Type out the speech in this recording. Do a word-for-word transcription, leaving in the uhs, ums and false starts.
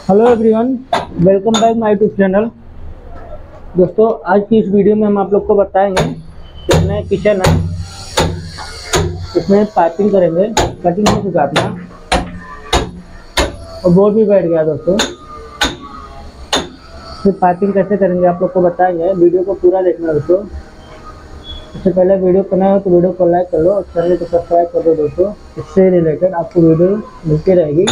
Hello everyone, welcome back my YouTube channel. दोस्तों, आज की इस वीडियो में हम आप लोग को बताएंगे कितने किचन है, इसमें पाइपिंग करेंगे, कटिंग हो चुका अपना और बोर्ड भी बैठ गया। दोस्तों, फिर पाइपिंग कैसे करेंगे आप लोग को बताएंगे, वीडियो को पूरा देखना। दोस्तों, इससे पहले वीडियो करना हो तो वीडियो को लाइक कर लो और चैनल को सब्सक्राइब कर दो। दोस्तों, इससे रिलेटेड आपको वीडियो मिलती रहेगी।